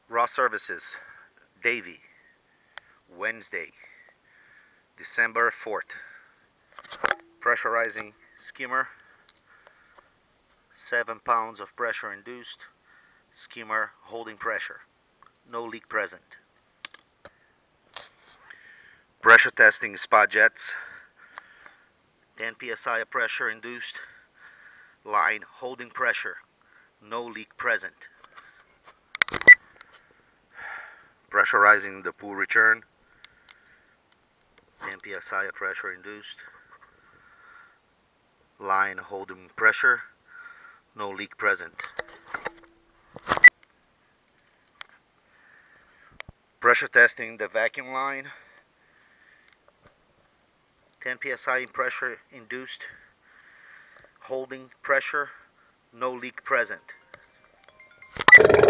Raw services, Davie, Wednesday, December 4th. Pressurizing skimmer, 7 pounds of pressure induced, skimmer holding pressure, no leak present. Pressure testing spot jets, 10 psi of pressure induced, line holding pressure, no leak present. Pressurizing the pool return, 10 psi of pressure induced, line holding pressure, no leak present. Pressure testing the vacuum line, 10 psi pressure induced, holding pressure, no leak present.